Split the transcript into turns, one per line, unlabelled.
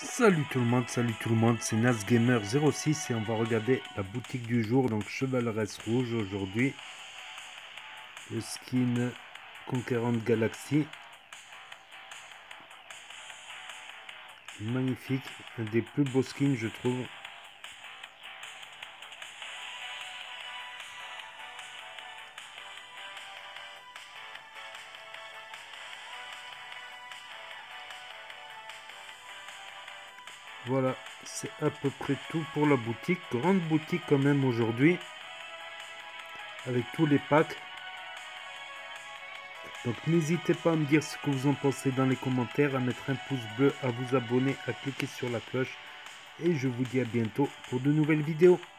Salut tout le monde, c'est NasGamer06 et on va regarder la boutique du jour, donc Chevaleresse Rouge aujourd'hui. Le skin Conquérant Galaxy. Magnifique, un des plus beaux skins je trouve. Voilà, c'est à peu près tout pour la boutique. Grande boutique quand même aujourd'hui, avec tous les packs. Donc n'hésitez pas à me dire ce que vous en pensez dans les commentaires, à mettre un pouce bleu, à vous abonner, à cliquer sur la cloche. Et je vous dis à bientôt pour de nouvelles vidéos.